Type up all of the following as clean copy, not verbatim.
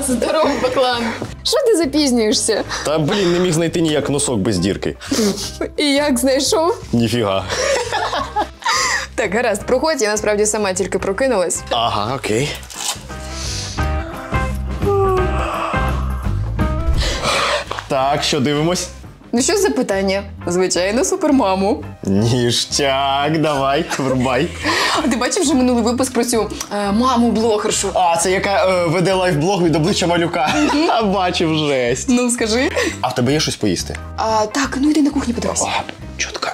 Здорово, Баклан. Що ти запізнюєшся? Та, блін, не міг знайти ніяк носок без дірки. І як знайшов? Ніфіга. Так, гаразд, проходь, я насправді сама тільки прокинулась. Ага, окей. Так, що дивимось? Ну що за питання? Звичайно, супермаму. Ніштяк, давай, врубай. А ти бачив вже минулий випуск про цю маму-блогершу? А, це яка веде лайфблог від обличчя малюка. Бачив, жесть. Ну, скажи. А в тебе є щось поїсти? Так, ну йди на кухню подивись. Чутко.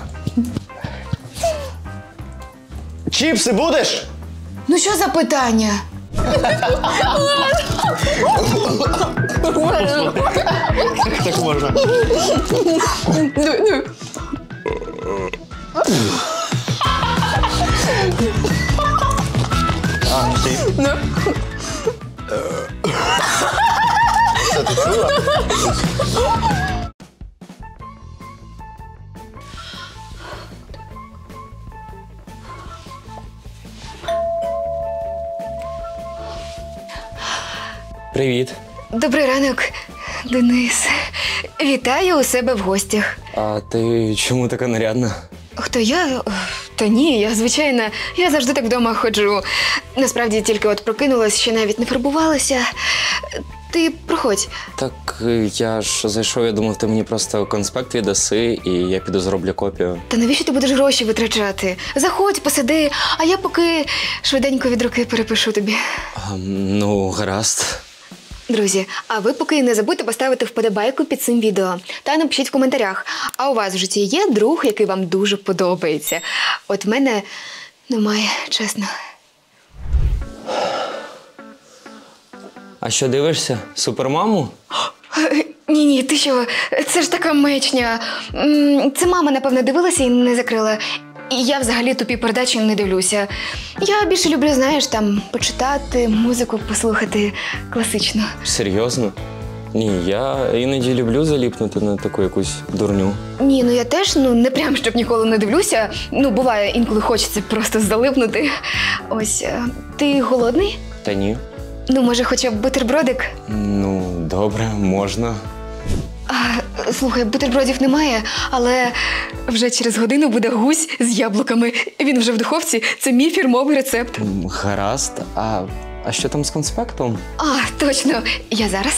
Чіпси будеш? Ну що за питання? Так можна. Ну. Окей. Ну. Це ти чула? Привіт. Добрий ранок, Денис. Вітаю у себе в гостях. А ти чому така нарядна? Хто я? Та ні, я звичайна. Я завжди так вдома ходжу. Насправді тільки от прокинулась, ще навіть не фарбувалася. Ти проходь. Так я ж зайшов, я думав, ти мені просто конспект віддаси, і я піду зроблю копію. Та навіщо ти будеш гроші витрачати? Заходь, посиди, а я поки швиденько від руки перепишу тобі. Ну, гаразд. Друзі, а ви поки не забудьте поставити вподобайку під цим відео та напишіть в коментарях, а у вас в житті є друг, який вам дуже подобається? От в мене немає, чесно. А що дивишся? Супермаму? Ні, ти що? Це ж така мечня. Це мама, напевно, дивилася і не закрила. І я взагалі тупі передачі не дивлюся. Я більше люблю, знаєш, там, почитати, музику послухати класично. Серйозно? Ні, я іноді люблю заліпнути на таку якусь дурню. Ні, ну я теж, не прям, щоб ніколи не дивлюся. Буває, інколи хочеться просто залипнути. Ось, ти голодний? Та ні. Може, хоча б бутербродик? Ну, добре, можна. Слухай, бутербродів немає, але вже через годину буде гусь з яблуками. Він вже в духовці, це мій фірмовий рецепт. Гаразд. А що там з конспектом? Точно, я зараз.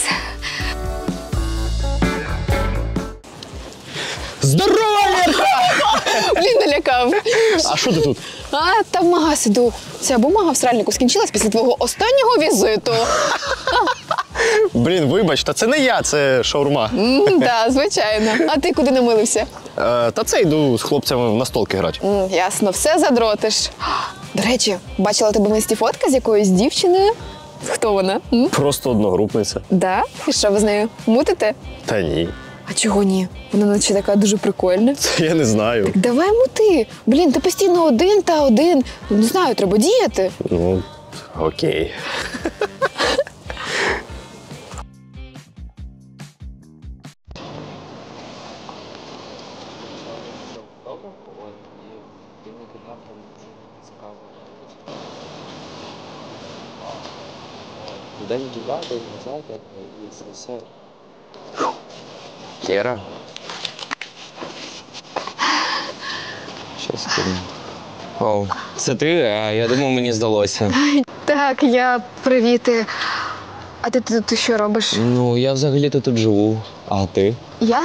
Здорово, Лерка! Блін, налякав. А що ти тут? Та в магаз іду. Ця бумага в сральнику скінчилась після твого останнього візиту. Блін, вибач, та це не я, це шаурма. Так, звичайно. А ти куди намилився? Та це йду з хлопцями в настолки грати. Ясно, все задротиш. До речі, бачила тебе в інсті фотка з якоюсь дівчиною. Хто вона? Просто одногрупниця. Да? І що ви з нею мутите? Та ні. А чого ні? Вона наче така дуже прикольна. Це я не знаю. Давай мути. Блін, ти постійно один та один. Не знаю, треба діяти. Ну, окей. День дівати, назад, і все. Кіра. Щас кину. О, це ти? А я думав, мені здалося. Так, привіт. А ти тут що робиш? Ну, я взагалі-то тут живу. А ти?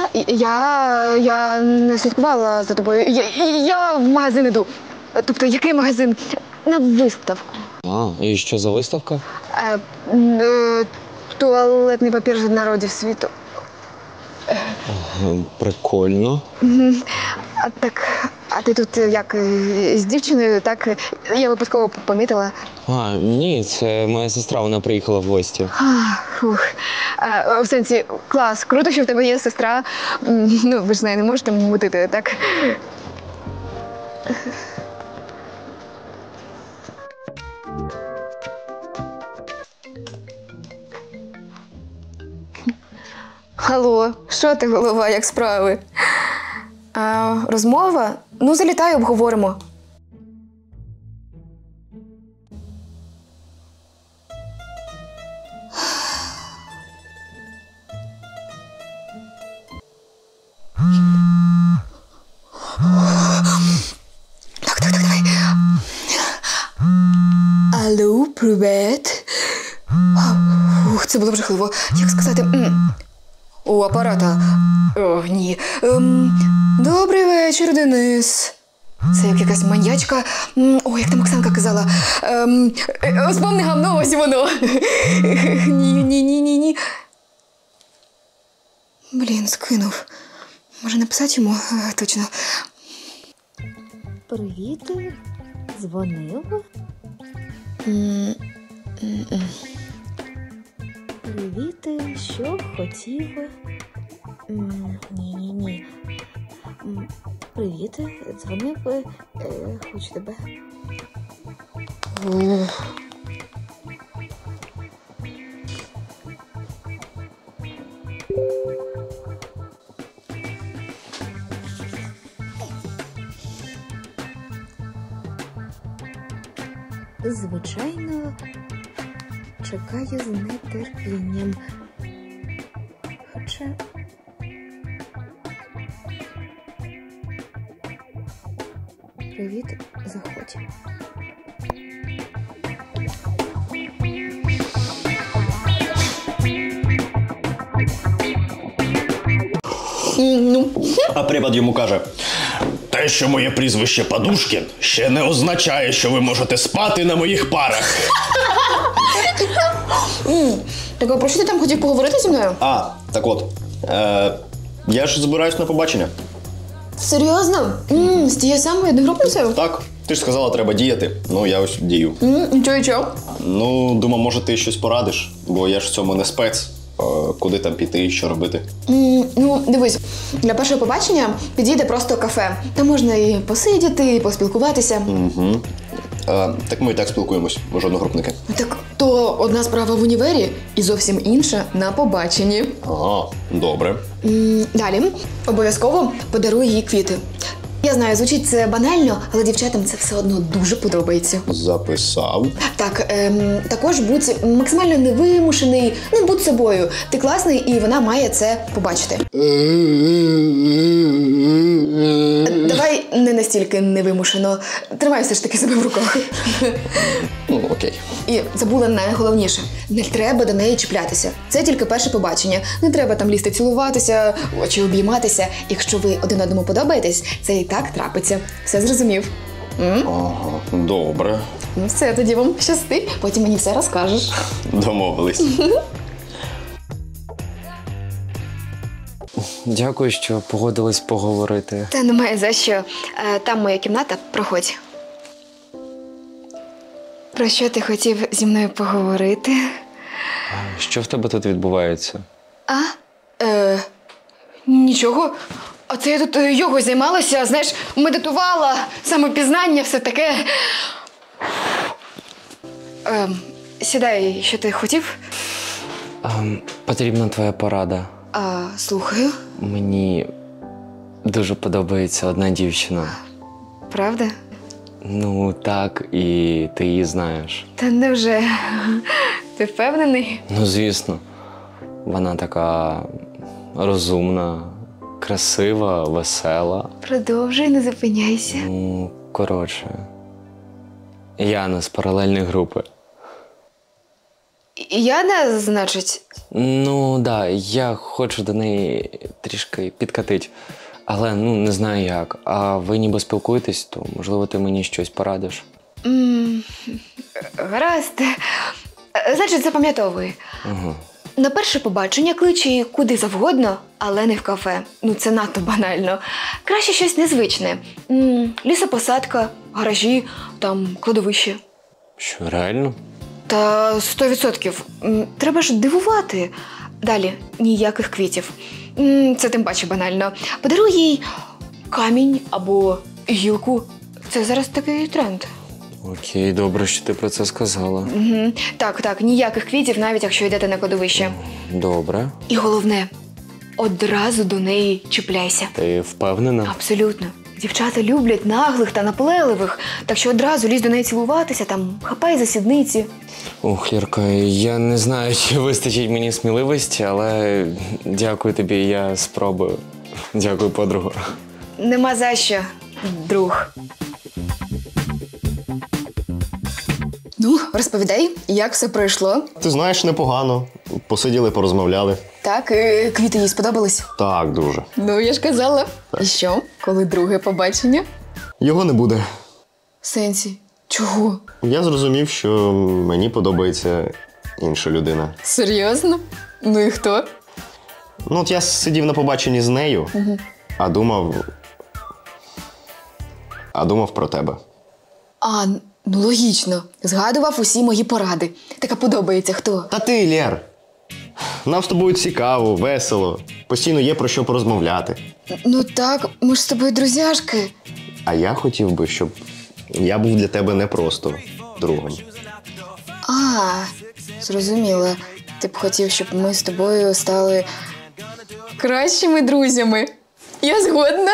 Я не слідкувала за тобою. Я в магазин іду. Тобто, який магазин? На виставку. І що за виставка? Туалетний папір з народів світу. Прикольно. А ти тут як з дівчиною, так? Я випадково помітила. Ні, це моя сестра, вона приїхала в гості. В сенсі, клас, круто, що в тебе є сестра. Ви ж з нею не можете мутити, так? Алло, що ти, голова, як справи? Розмова? Залітай, обговоримо. Привіт. Ух, це було б жахливо. Як сказати? У апарата. О, ні. Добрий вечір, Денис. Це як якась маньячка. О, як там Оксанка казала. Вспомни гамно, ось воно. Ні. Блін, скинув. Може написати йому? Точно. Привіт, дзвонив? Привіт, що хотів? Ні. Привіт, дзвонив, хочу тебе. Звичайно, чекаю з нетерпінням. Хоча... Привіт, заходь. А препод йому каже: те, що моє прізвище Подушкін, ще не означає, що ви можете спати на моїх парах. Так, а про що ти там хотів поговорити зі мною? Так от. Я ж збираюсь на побачення. Серйозно? З тією самою одногрупницею? Так, ти ж сказала, треба діяти. Ну, я ось дію. Чого? Ну, думав, може, ти щось порадиш, бо я ж в цьому не спец. Куди там піти, що робити? Ну, дивись, для першого побачення підійде просто кафе. Там можна і посидіти, і поспілкуватися. Угу. Так ми і так спілкуємось, ми ж одногрупники. Так то одна справа в універі і зовсім інша на побаченні. Ага, добре. Далі обов'язково подаруй їй квіти. Я знаю, звучить це банально, але дівчатам це все одно дуже подобається. Записав. Так, також будь максимально невимушений, будь собою. Ти класний, і вона має це побачити. Давай не настільки невимушено. Тримай все ж таки себе в руках. Ну, окей. І забула найголовніше. Не треба до неї чіплятися. Це тільки перше побачення. Не треба там лізти цілуватися, чи обійматися. Якщо ви один одному подобаєтесь, це і так трапиться. Все зрозумів? Ага, добре. Ну все, тоді вам щасти. Потім мені все розкажеш. Домовились. Дякую, що погодились поговорити. Та немає за що. Там моя кімната, проходь. Про що ти хотів зі мною поговорити? Що в тебе тут відбувається? Нічого. А це я тут йогою займалася, знаєш, медитувала, самопізнання, все таке. Сідай, що ти хотів? Потрібна твоя порада. Слухаю. Мені дуже подобається одна дівчина. Правда? Ну, так, і ти її знаєш. Та невже? Ти впевнений? Ну, звісно. Вона така розумна, красива, весела. Продовжуй, не зупиняйся. Ну, коротше. Яна з паралельної групи. Яна, значить? Ну, да, я хочу до неї трішки підкатить. Але, не знаю як. А ви ніби спілкуєтесь, то, можливо, ти мені щось порадиш. Гаразд. Значить, запам'ятовуй. Ага. На перше побачення клич її куди завгодно, але не в кафе. це надто банально. Краще щось незвичне. Лісопосадка, гаражі, там кладовище. Що, реально? Та 100%. Треба ж дивувати. Далі, ніяких квітів. Це тим паче банально. Подаруй їй камінь або гілку. Це зараз такий тренд. Окей, добре, що ти про це сказала. Так, ніяких квітів, навіть якщо йдете на кладовище. Добре. І головне, одразу до неї чіпляйся. Ти впевнена? Абсолютно. Дівчата люблять наглих та наполегливих, так що одразу лізь до неї цілуватися, там, хапай за сідниці. Ох, Лірка, я не знаю, чи вистачить мені сміливості, але дякую тобі, я спробую. Дякую, подруга. Нема за що, друг. Ну, розповідай, як все пройшло. Ти знаєш, непогано. Посиділи, порозмовляли. Так, квіти їй сподобались? Так, дуже. Ну, я ж казала. І що, коли друге побачення? Його не буде. В сенсі? Чого? Я зрозумів, що мені подобається інша людина. Серйозно? Ну і хто? Ну, от я сидів на побаченні з нею, а думав про тебе. А, ну логічно. Згадував усі мої поради. Так а подобається хто? Та ти, Лєр. Нам з тобою цікаво, весело. Постійно є про що порозмовляти. Ну так, ми ж з тобою друзяшки. А я хотів би, щоб я був для тебе не просто другом. А, зрозуміла. Ти б хотів, щоб ми з тобою стали кращими друзями. Я згодна.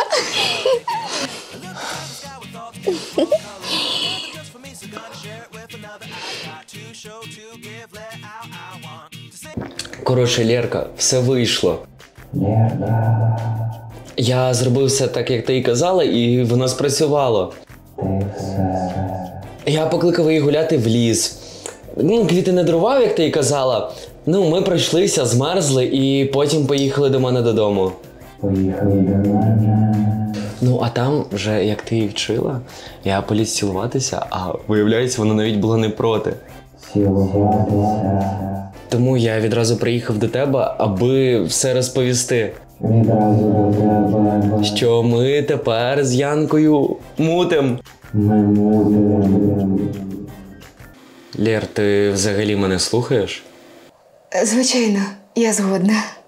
Коротше, Лєрка, все вийшло. Я зробив все так, як ти і казала, і воно спрацювало. Я покликав її гуляти в ліс. Ну, квіти не дарував, як ти і казала. Ну, ми пройшлися, змерзли і потім поїхали до мене додому. Ну, а там вже, як ти і вчила, я поліз цілуватися, а виявляється, вона навіть була не проти. Тому я відразу приїхав до тебе, аби все розповісти. Що ми тепер з Янкою мутим. Лєр, ти взагалі мене слухаєш? Звичайно, я згодна.